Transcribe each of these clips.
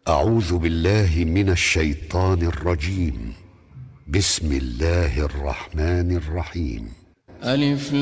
أعوذ بالله من الشيطان الرجيم. بسم الله الرحمن الرحيم. ألف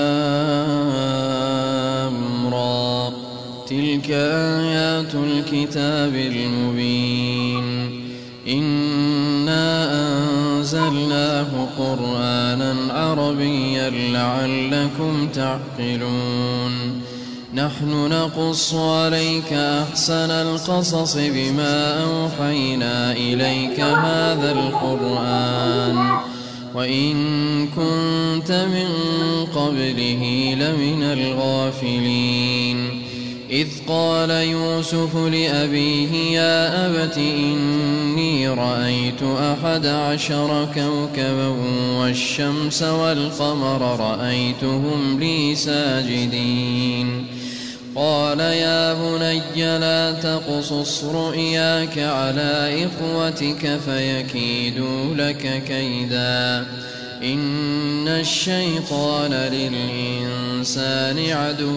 لام را، تلك آيات الكتاب المبين. إنا أنزلناه قرآنا عربيا لعلكم تعقلون. نحن نقص عليك أحسن القصص بما أوحينا إليك هذا القرآن وإن كنت من قبله لمن الغافلين. إذ قال يوسف لأبيه يا أبت إني رأيت 11 كوكبا والشمس والقمر رأيتهم لي ساجدين. قال يا بني لا تقصص رؤياك على إخوتك فيكيدوا لك كيدا إن الشيطان للإنسان عدو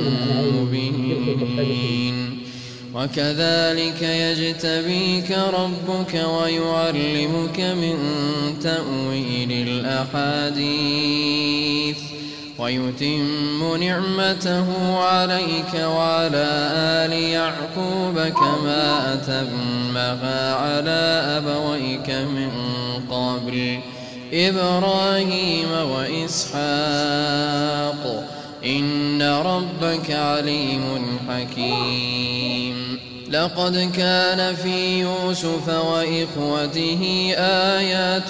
مبين. وكذلك يجتبيك ربك ويعلمك من تأويل الأحاديث ويتم نعمته عليك وعلى آل يعقوب كما أتمها على أبويك من قبل إبراهيم وإسحاق إن ربك عليم حكيم. لقد كان في يوسف وإخوته آيات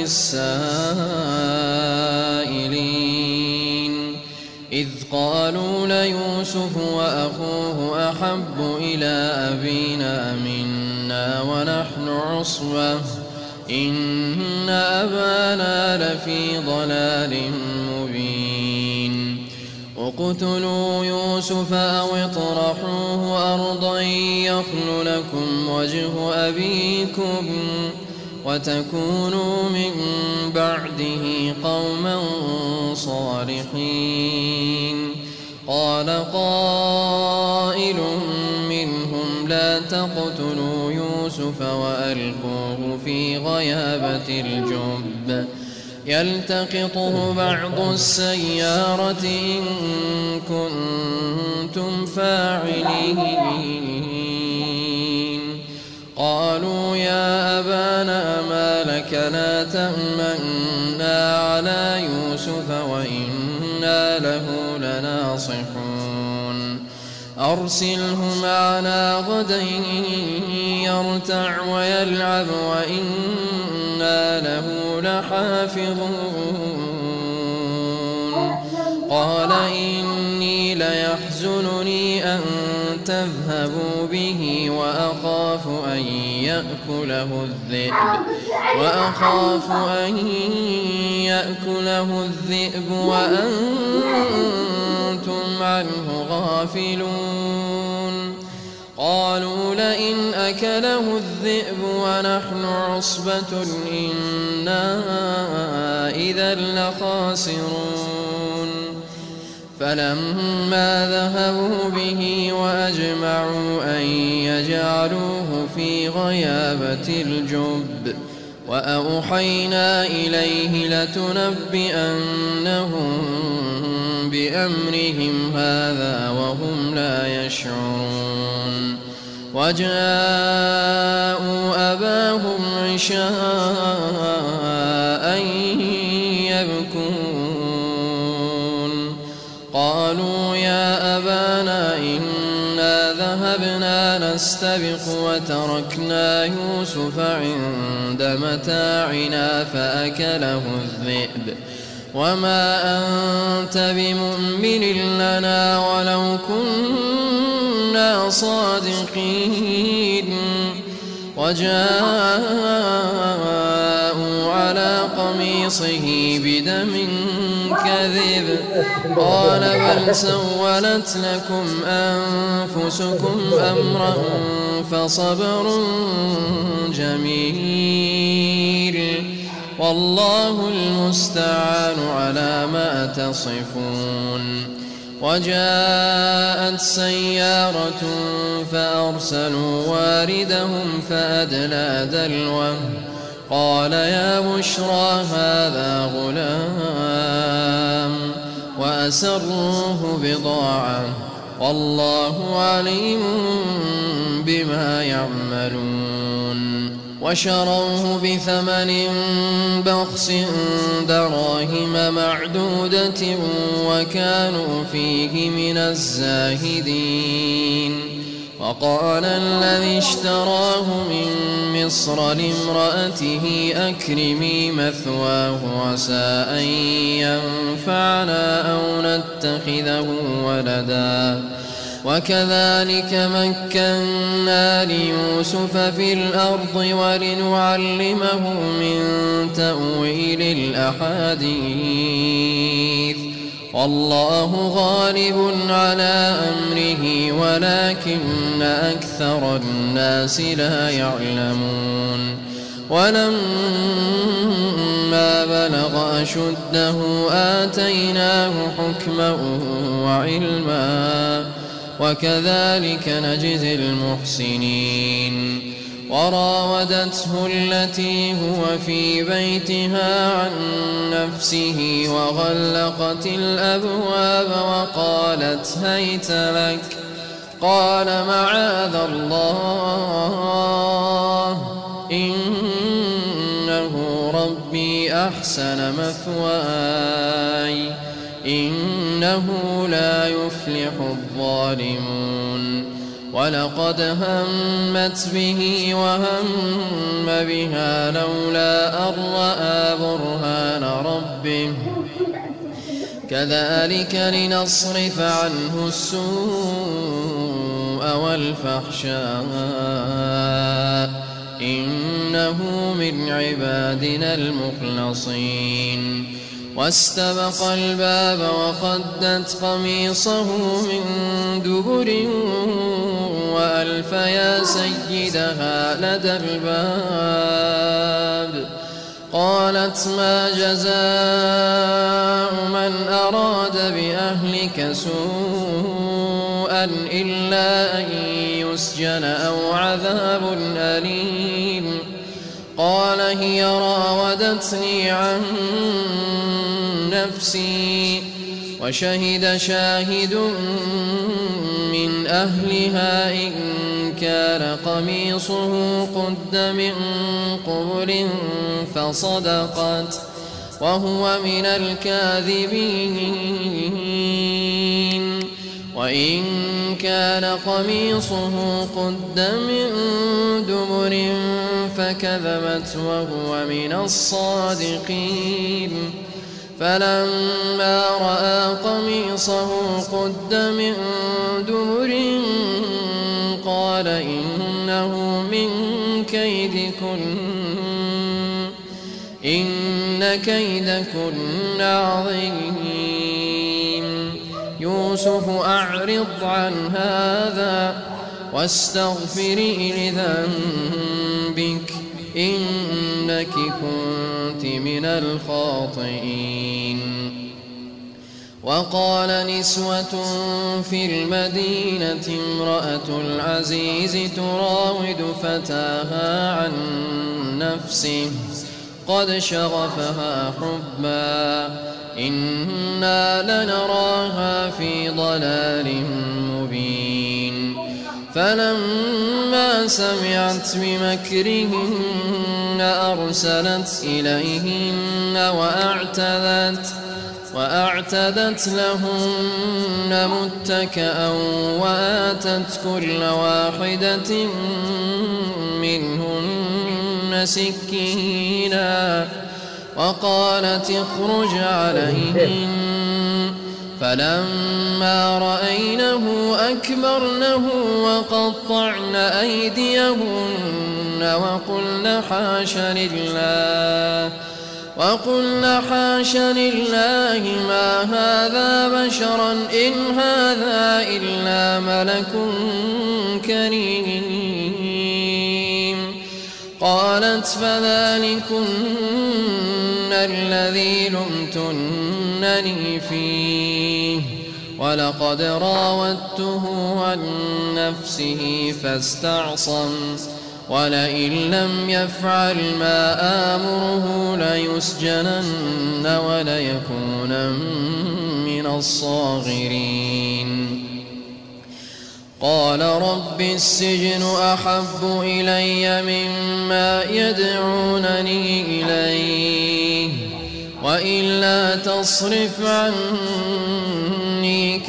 للسائلين إذ قالوا ليوسف وأخوه أحب إلى أبينا منا ونحن عصبة إن أبانا لفي ضلال مبين. اقتلوا يوسف أو اطرحوه أرضا يخل لكم وجه أبيكم وتكونوا من بعده قوما صالحين. قال قائل منهم لا تقتلوا يوسف وألقوه في غيابة الجب يلتقطه بعض السيارة إن كنتم فاعلين. قالوا يا أبانا ما لك لا تأمنا على يوسف وإنا له لناصحون. أرسله معنا غدا يرتع ويلعب وإنا له لحافظون. قال إني ليحزنني أن تذهبوا به وأخاف يأكله الذئب وأنتم عنه غافلون. قالوا لئن أكله الذئب ونحن عصبة إنا إذا لخاسرون. فلما ذهبوا به وأجمعوا أن يجعلوه في غيابة الجب وأوحينا إليه لتنبئنهم بأمرهم هذا وهم لا يشعرون. وجاءوا أباهم عشاء يبكون. قالوا يا أبانا إنا ذهبنا نستبق وتركنا يوسف عند متاعنا فأكله الذئب وما أنت بمؤمن لنا ولو كنا صادقين. وجاءوا على قميصه بدم كذب قال بل سولت لكم أنفسكم أمرا فصبر جميل والله المستعان على ما تصفون. وجاءت سيارة فأرسلوا واردهم فأدلى دلوه قال يا بشرى هذا غلام وأسروه بضاعة والله عليم بما يعملون وشروه بثمن بخس دراهم معدودة وكانوا فيه من الزاهدين وقال الذي اشتراه من مصر لامرأته أكرمي مثواه عسى أن ينفعنا أو نتخذه ولدا وكذلك مكنا ليوسف في الأرض ولنعلمه من تأويل الأحاديث والله غالب على أمره ولكن أكثر الناس لا يعلمون ولما بلغ أشده آتيناه حكما وعلما وكذلك نجزي المحسنين وراودته التي هو في بيتها عن نفسه وغلقت الأبواب وقالت هيت لك قال معاذ الله إنه ربي أحسن مثواي إنه لا يفلح الظالمون ولقد همت به وهم بها لولا أن رأى برهان ربه كذلك لنصرف عنه السوء والفحشاء إنه من عبادنا المخلصين واستبق الباب وقدت قميصه من دبر وألف يا سيدها لدى الباب قالت ما جزاء من أراد بأهلك سوءا إلا أن يسجن أو عذاب أليم قال هي راودتني عن نفسي وشهد شاهد من أهلها إن كان قميصه قد من قبل فصدقت وهو من الكاذبين وإن كان قميصه قد من دبر فكذبت وهو من الصادقين فلما رأى قميصه قد من دبر قال إنه من كيدكن إن كيدكن عظيم يوسف أعرض عن هذا واستغفري لذنبك إنك كنت من الخاطئين وقال نسوة في المدينة امرأة العزيز تراود فتاها عن نفسه قد شغفها حبا إنا لنراها في ضلال مبين فلما سمعت بمكرهن أرسلت إليهن وأعتدت لهن متكأ وآتت كل واحدة منهن سكينا وقالت اخرج عليهن فلما رأينه أكبرنه وقطعن أيديهن وقلن حاش لله ما هذا بشرا إن هذا إلا ملك كريم قالت فذلكن الذي لمتنني فيه ولقد راودته عن نفسه فاستعصم ولئن لم يفعل ما آمره ليسجنن وليكونن من الصاغرين. قال رب السجن أحب إلي مما يدعونني إليه وإلا تصرف عني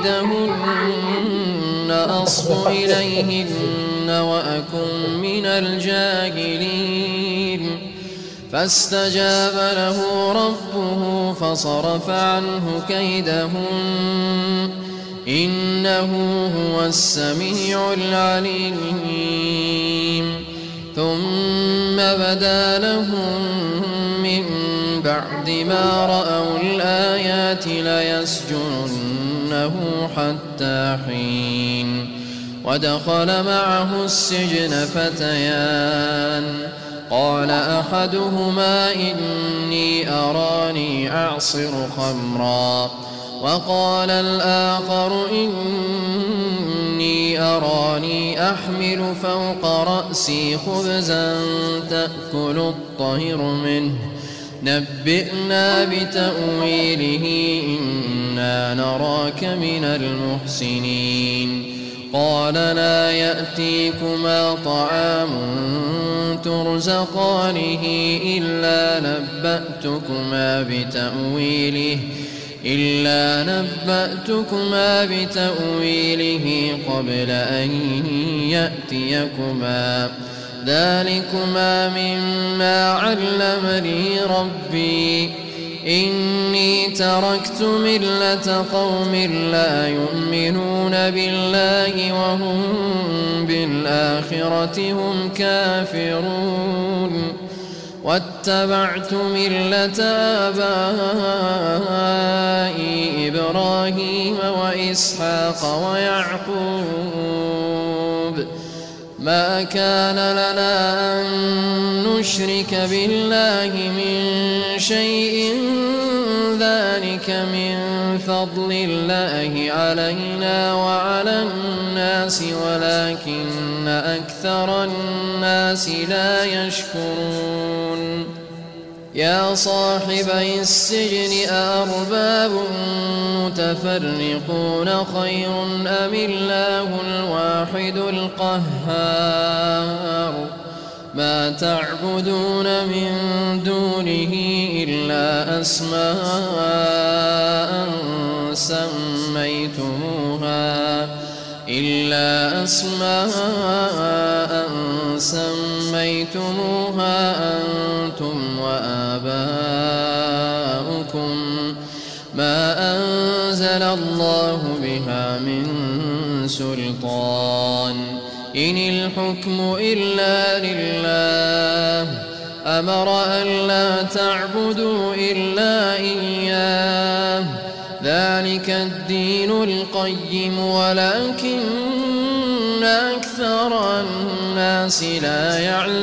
كيدهن أصب إليهن وأكن من الجاهلين. فاستجاب له ربه فصرف عنه كيدهن إنه هو السميع العليم. ثم بدا لهم من بعد ما رأوا الآيات ليسجننه حتى حين. ودخل معه السجن فتيان قال أحدهما إني أراني أعصر خمرا وقال الآخر إني أراني أحمل فوق رأسي خبزا تأكل الطير منه نبئنا بتأويله إنا نراك من المحسنين. قال لا يأتيكما طعام ترزقانه إلا نبأتكما بتأويله قبل أن يأتيكما ذلكما مما علمني ربي إني تركت ملة قوم لا يؤمنون بالله وهم بالآخرة هم كافرون واتبعت ملة آبائي إبراهيم وإسحاق ويعقوب ما كان لنا أن نشرك بالله من شيء ذلك من فضل الله علينا وعلى الناس ولكن أكثر الناس لا يشكرون. يا صاحبي السجن أأرباب متفرقون خير أم الله الواحد القهار ما تعبدون من دونه إلا أسماء سميتموها أنتم وآباؤكم ما أنزل الله بها من سلطان إن الحكم إلا لله أمر ألا تعبدوا إلا إياه ذلك الدين القيم ولكن أكثر الناس لا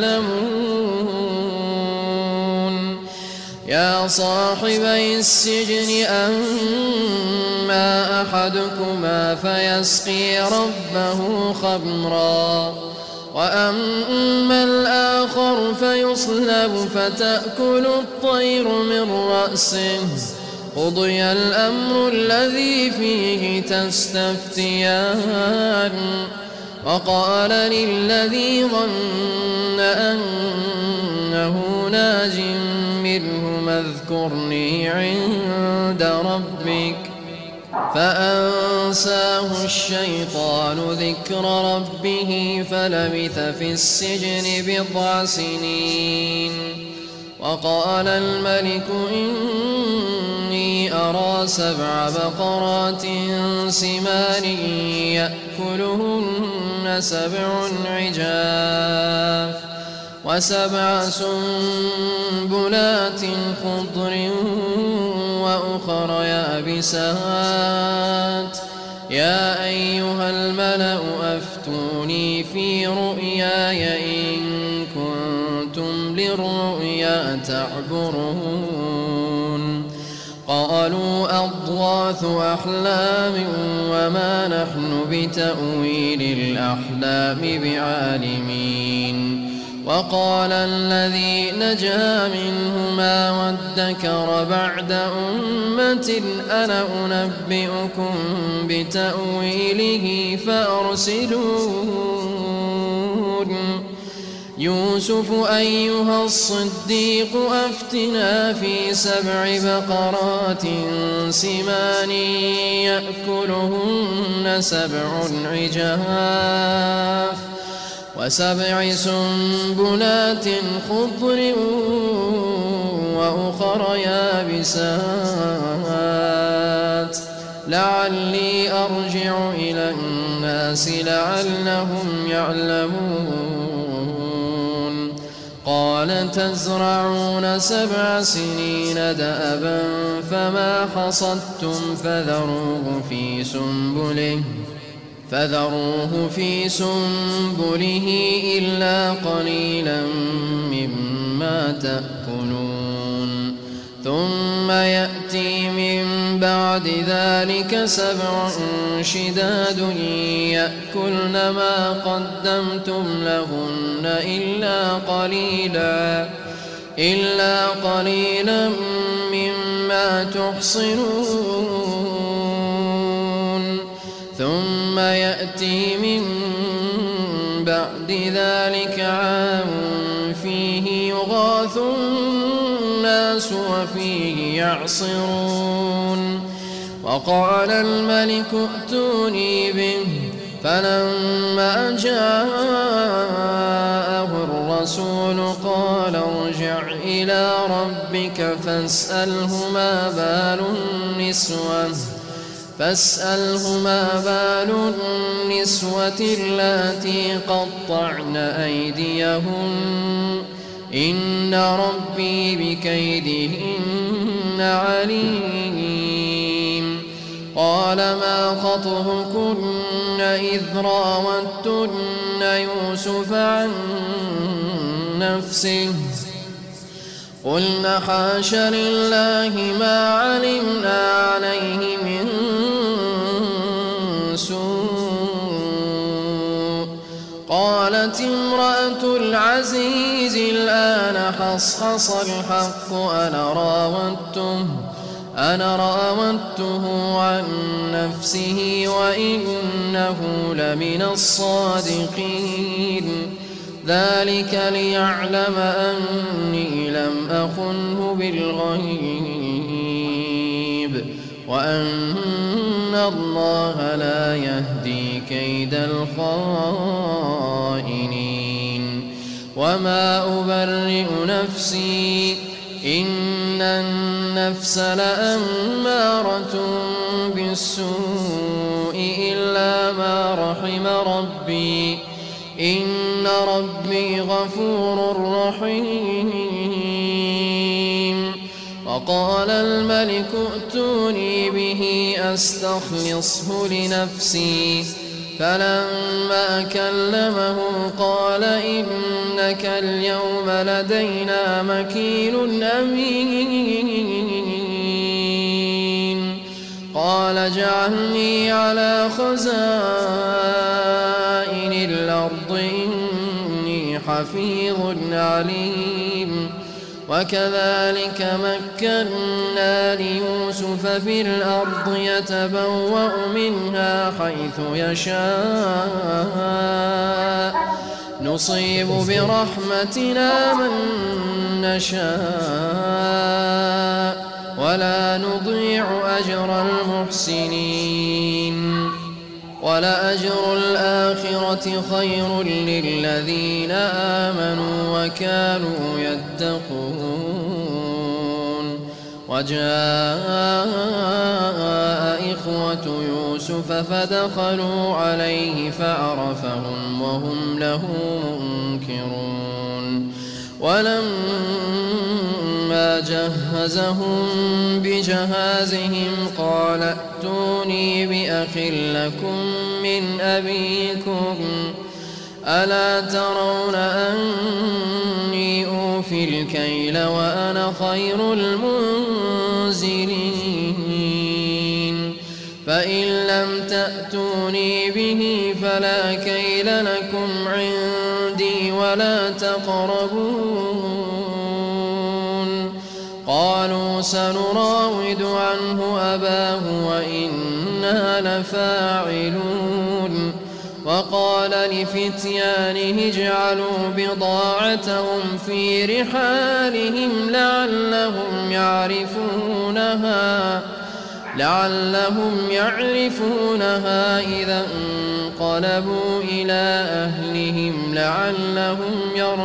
يعلمون. يا صاحبي السجن أما أحدكما فيسقي ربه خمرا وأما الآخر فيصلب فتأكل الطير من رأسه قضي الأمر الذي فيه تستفتيان. وقال للذي ظن أنه ناج منه اذكرني عند ربك فأنساه الشيطان ذكر ربه فلبث في السجن 9 سنين. وقال الملك إني أرى 7 بقرات سمان يأكلهن 7 عجاف و7 سنبلات خضر وأخر يابسات يا أيها الملأ أفتوني في رؤياي إن كنتم للرؤيا تعبرون. قال قالوا أضغاث أحلام وما نحن بتأويل الأحلام بعالمين. وقال الذي نجا منهما وادكر بعد أمة أنا أنبئكم بتأويله فأرسلون. يوسف أيها الصديق أفتنا في 7 بقرات سمان يأكلهن 7 عجاف و7 سنبلات خضر وأخر يابسات لعلي أرجع إلى الناس لعلهم يعلمون. قال تزرعون 7 سنين دأبا فما حصدتم فذروه في سنبله إلا قليلا مما تأكلون. ثم يأتي من بعد ذلك 7 شداد يأكلن ما قدمتم لهن إلا قليلا مما تحصنون. ثم يأتي من بعد ذلك عام فيه يغاث الناس وفيه يعصرون. وقال الملك ائتوني به فلما جاءه الرسول قال ارجع إلى ربك فاسأله ما بال النسوة اللاتي قطعن أيديهن إن ربي بكيدهن عليم. قال ما خطبكن إذ راوتن يوسف عن نفسه قلن حاش لله ما علمنا عليه من سوء. قالت امرأة العزيز الآن حصحص الحق أنا راودته عن نفسه وإنه لمن الصادقين. ذلك ليعلم أني لم أخنه بالغيب وأن الله لا يهدي كيد الخائنين. وما أبرئ نفسي إن النفس لأمارة بالسوء إلا ما رحم ربي إن ربي غفور رحيم. وقال الملك ائتوني به أستخلصه لنفسي فلما كلمه قال إنك اليوم لدينا مكين أمين. قال اجعلني على خزائن الأرض إني حفيظ عليم. وكذلك مكنا ليوسف في الأرض يتبوأ منها حيث يشاء نصيب برحمتنا من نشاء ولا نضيع أجر المحسنين. ولأجر الآخرة خير للذين آمنوا وكانوا يتقون. وجاء إخوة يوسف فدخلوا عليه فعرفهم وهم له منكرون. ولما جهزهم بجهازهم قال ائتوني بأخ لكم من أبيكم ألا ترون أني أوفي الكيل وأنا خير المنزلين. تأتوني به فلا كيل لكم عندي ولا تقربون. قالوا سنراود عنه أباه وإنا لفاعلون. وقال لفتيانه اجعلوا بضاعتهم في رحالهم لعلهم يعرفونها إذا انقلبوا إلى أهلهم لعلهم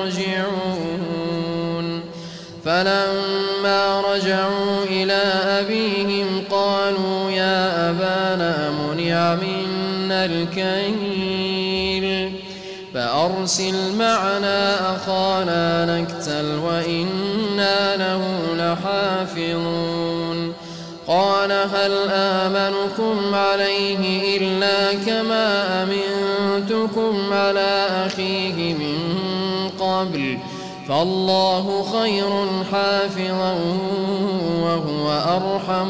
يرجعون. فلما رجعوا إلى أبيهم قالوا يا أبانا منع منا الكيل فأرسل معنا أخانا نكتل وإنا له لحافظون. قال هل آمنكم عليه إلا كما أمنتكم على أخيه من قبل فالله خير حافظا وهو أرحم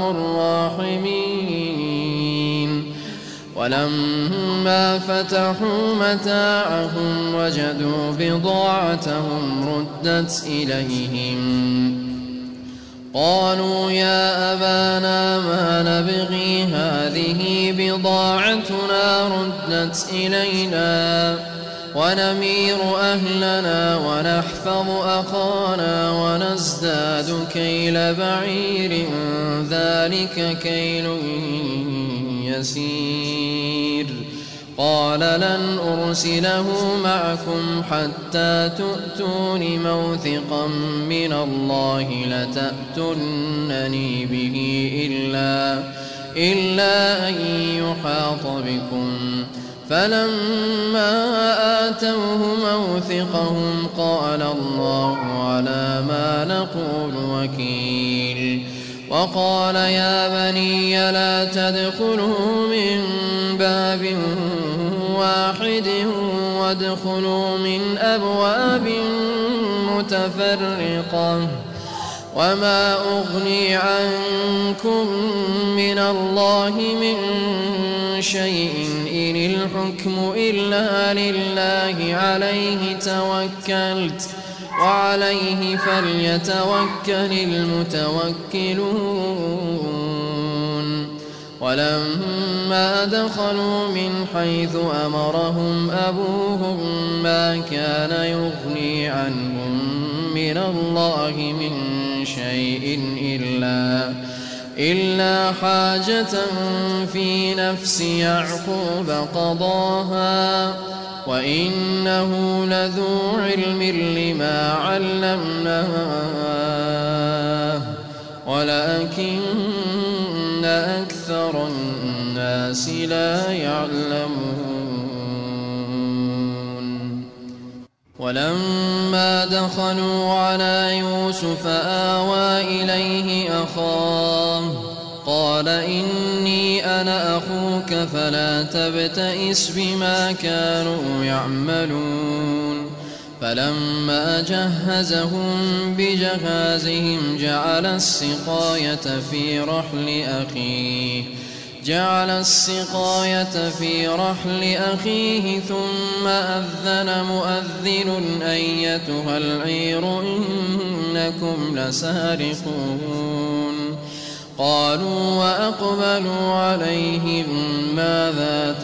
الراحمين. ولما فتحوا متاعهم وجدوا بضاعتهم ردت إليهم قالوا يا أبانا ما نبغي هذه بضاعتنا ردت إلينا ونمير أهلنا ونحفظ أخانا ونزداد كيل بعير ذلك كيل يسير. قال لن أرسله معكم حتى تؤتون موثقا من الله لتأتونني به إلا أن يحاط بكم. فلما آتوه موثقهم قال الله على ما نقول وكيل. وقال يا بني لا تدخلوا من باب واحد وادخلوا من أبواب متفرقة وما أغني عنكم من الله من شيء إن الحكم إلا لله عليه توكلت وعليه فليتوكل المتوكلون. ولما دخلوا من حيث أمرهم أبوهم ما كان يغني عنهم من الله من شيء إلا حاجة في نفس يعقوب قضاها وإنه لذو علم لما علمناه ولكن أكثر الناس لا يعلمون. ولما دخلوا على يوسف آوى إليه أخاه قال إني أنا أخوك فلا تبتئس بما كانوا يعملون. فلما جهزهم بجهازهم جعل السقاية في رحل أخيه ثم أذن مؤذن أيتها العير إنكم لسارقون. قالوا وأقبلوا عليهم ماذا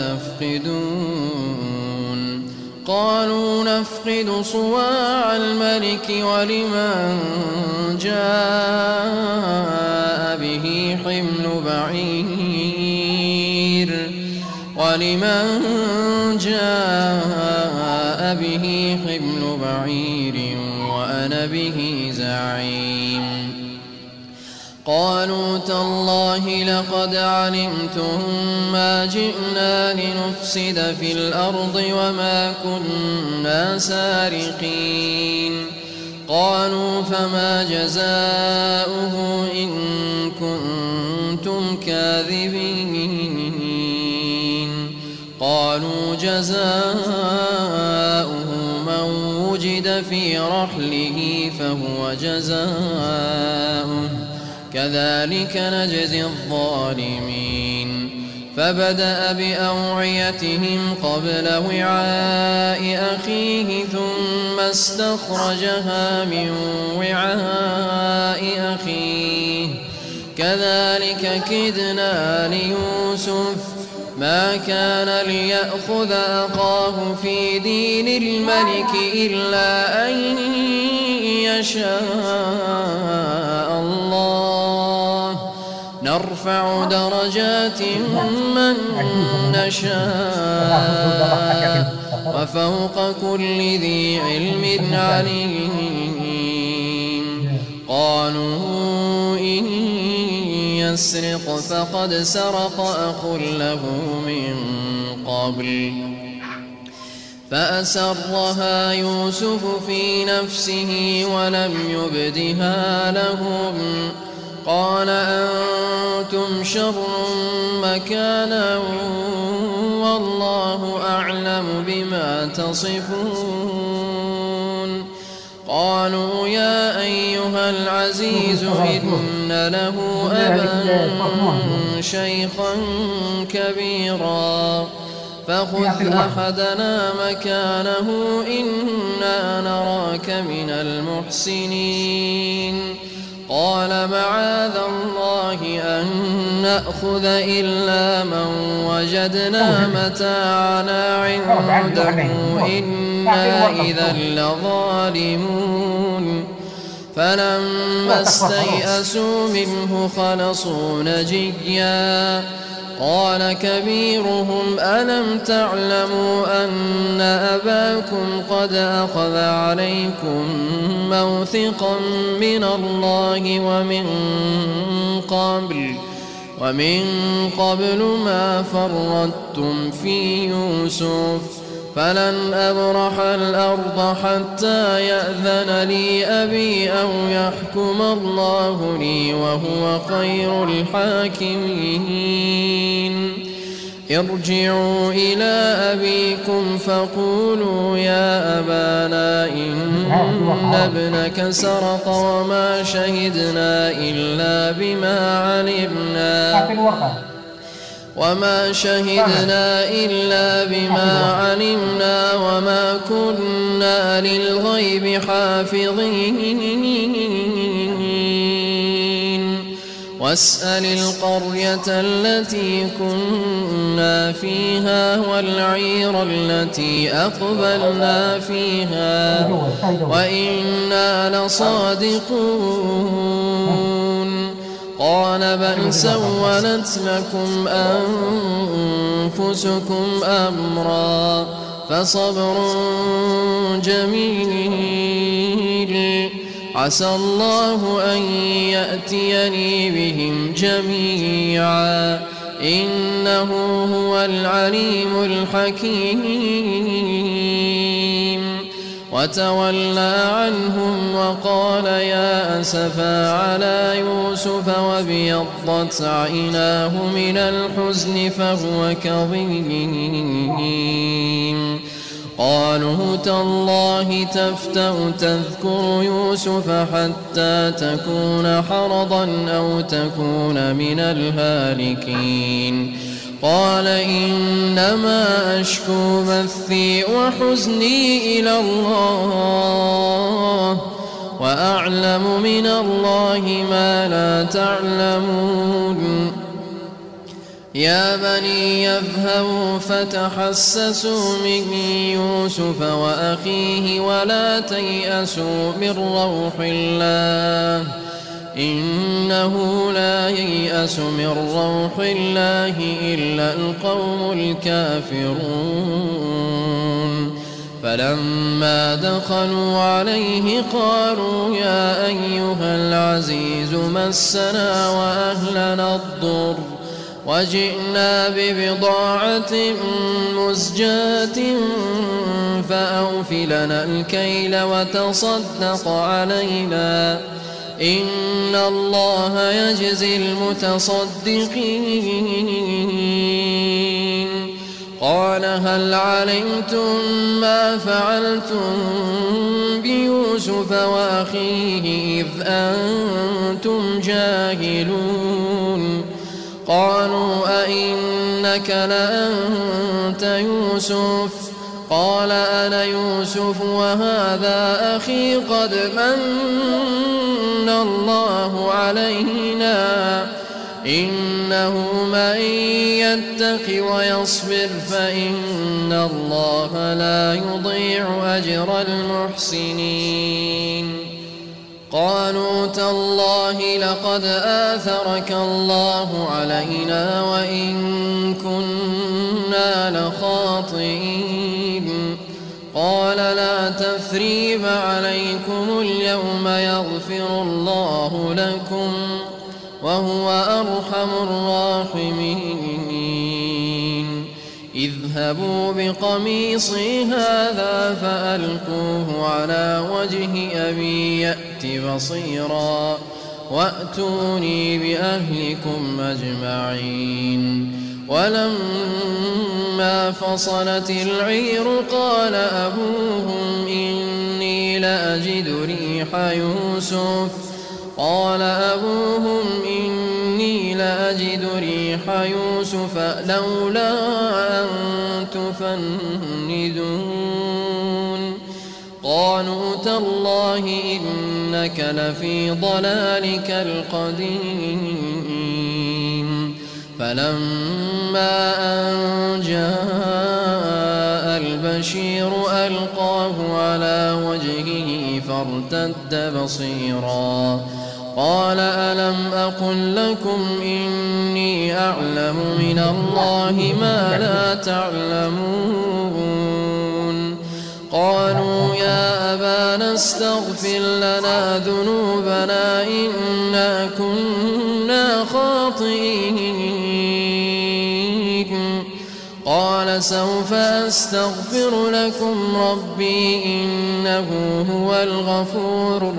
تفقدون. قالوا نفقد صواع الملك ولمن جاء به حمل بعير وأنا به زعيم. قالوا تالله لقد علمتم ما جئنا لنفسد في الأرض وما كنا سارقين. قالوا فما جزاؤه إن كنتم كاذبين. قالوا جزاؤه من وجد في رحله فهو جزاؤه كذلك نجزي الظالمين. فبدأ بأوعيتهم قبل وعاء أخيه ثم استخرجها من وعاء أخيه كذلك كدنا ليوسف ما كان ليأخذ أخاه في دين الملك إلا أن يشاء الله نرفع درجات من نشاء وفوق كل ذي علم عليم قالوا إن يسرق فقد سرق أخ له من قبل فأسرها يوسف في نفسه ولم يبدها لهم قال أنتم شر مكانا والله أعلم بما تصفون قالوا يا أيها العزيز إن له أبا شيخا كبيرا فخذ أحدنا مكانه إنا نراك من المحسنين قال معاذ الله أن نأخذ إلا من وجدنا متاعنا عنده إنا إذا لظالمون فلما استيئسوا منه خلصوا نجيا قال كبيرهم ألم تعلموا أن أباكم قد أخذ عليكم موثقا من الله ومن قبل ما فرطتم في يوسف فلن أبرح الأرض حتى يأذن لي أبي أو يحكم الله لي وهو خير الحاكمين ارجعوا إلى أبيكم فقولوا يا أبانا إن ابنك سرق وما شهدنا إلا بما علمنا وما كنا للغيب حافظين واسأل القرية التي كنا فيها والعير التي أقبلنا فيها وإنا لصادقون قال بل سولت لكم أنفسكم أمرا فصبر جميل عسى الله أن يأتيني بهم جميعا إنه هو العليم الحكيم وتولى عنهم وقال يا أسفا على يوسف وابيضت عيناه من الحزن فهو كظيم قالوا تالله تفتأ تذكر يوسف حتى تكون حرضا أو تكون من الهالكين قال إنما أشكو بثي وحزني إلى الله وأعلم من الله ما لا تعلمون يا بني يذهبوا فتحسسوا من يوسف وأخيه ولا تيأسوا من روح الله إنه لا ييأس من روح الله إلا القوم الكافرون فلما دخلوا عليه قالوا يا أيها العزيز مسنا وأهلنا الضر وجئنا ببضاعة مزجاة فأوف لنا الكيل وتصدق علينا إن الله يجزي المتصدقين قال هل علمتم ما فعلتم بيوسف وأخيه إذ أنتم جاهلون قالوا أئنا إنك لأنت يوسف. قال أنا يوسف وهذا أخي قد من الله علينا إنه من يتق ويصبر فإن الله لا يضيع أجر المحسنين. قالوا تالله لقد آثرك الله علينا وإن كنا لخاطئين. قال لا تثريب عليكم اليوم يغفر الله لكم وهو أرحم الراحمين. اذهبوا بقميصي هذا فألقوه على وجه أبي يأت بصيرا وأتوني بأهلكم أجمعين. ولما فصلت العير قال أبوهم إني لأجد ريح يوسف لولا أن تفندون. قالوا تالله إنك لفي ضلالك القديم. فلما أن جاء البشير ألقاه على وجهه فارتد بصيرا قال ألم أقل لكم إني أعلم من الله ما لا تعلمون. قالوا يا أبانا استغفر لنا ذنوبنا إنا كنا خاطئين. قال سوف أستغفر لكم ربي إنه هو الغفور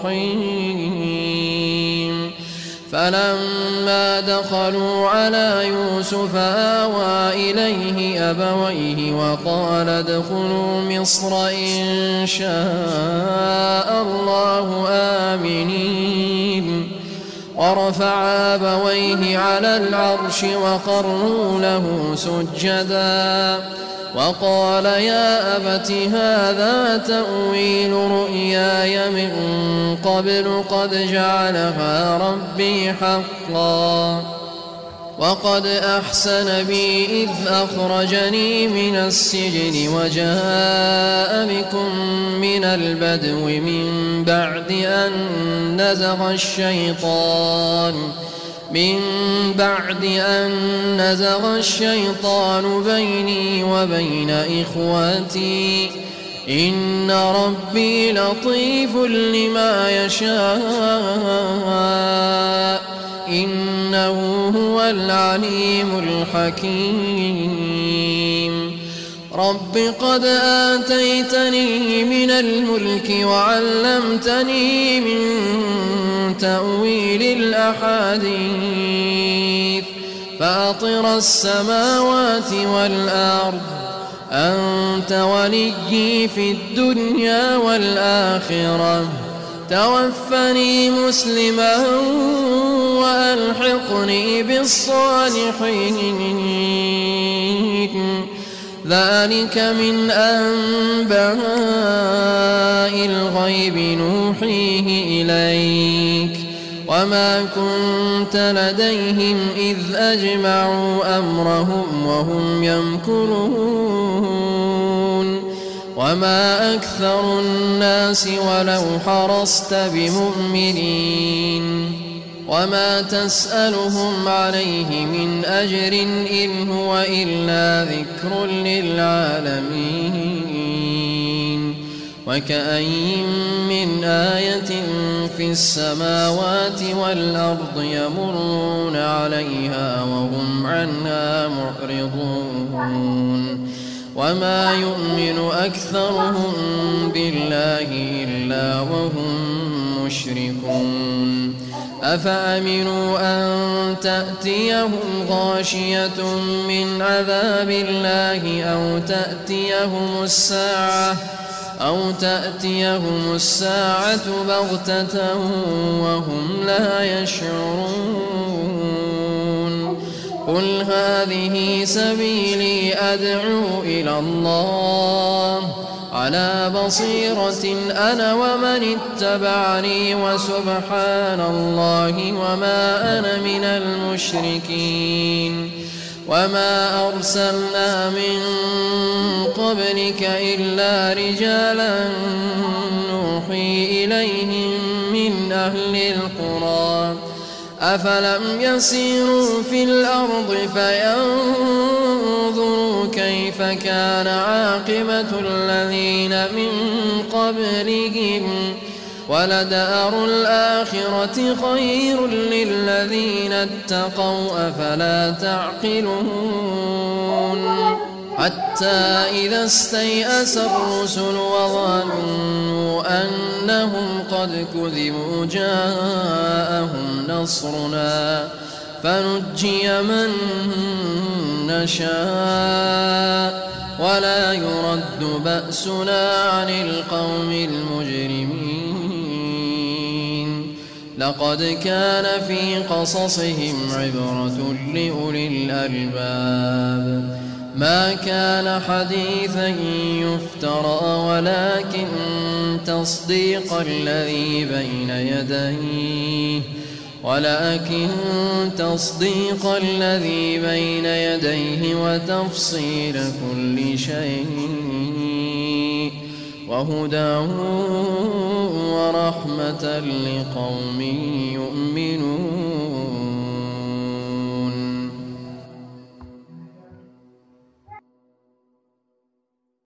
الرحيم. فلما دخلوا على يوسف آوى إليه أبويه وقال ادخلوا مصر إن شاء الله آمنين. ورفع أبويه على العرش وخروا له سجدا وقال يا أبت هذا تأويل رؤياي من قبل قد جعلها ربي حقا وقد أحسن بي إذ أخرجني من السجن وجاء بكم من البدو من بعد أن نزغ الشيطان بيني وبين إخوتي إن ربي لطيف لما يشاء إنه هو العليم الحكيم. رب قد آتيتني من الملك وعلمتني من تأويل الأحاديث فاطر السماوات والأرض أنت وليي في الدنيا والآخرة توفني مسلما وألحقني بالصالحين. ذلك من أنباء الغيب نوحيه إليك وما كنت لديهم إذ أجمعوا أمرهم وهم يمكرون. وما أكثر الناس ولو حرصت بمؤمنين وما تسألهم عليه من أجر إن هو إلا ذكر للعالمين. وكأين من آية في السماوات والأرض يمرون عليها وهم عنها معرضون. وما يؤمن أكثرهم بالله إلا وهم مشركون. أفأمنوا أن تأتيهم غاشية من عذاب الله أو تأتيهم الساعة بغتة وهم لا يشعرون. قل هذه سبيلي أدعو إلى الله على بصيرة أنا ومن اتبعني وسبحان الله وما أنا من المشركين وما أرسلنا من قبلك إلا رجالا نوحي إليهم من أهل القرى أفلم يسيروا في الأرض فينظروا كيف كان عاقبة الذين من قبلهم ولدار الآخرة خير للذين اتقوا أفلا تعقلون حتى إذا استيأس الرسل وظنوا أنهم قد كذبوا جاءهم نصرنا فنجي من نشاء ولا يرد بأسنا عن القوم المجرمين لقد كان في قصصهم عبرة لأولي الألباب ما كان حديثا يفترى ولكن تصديق الذي بين يديه وتفصيل كل شيء وهدى ورحمة لقوم يؤمنون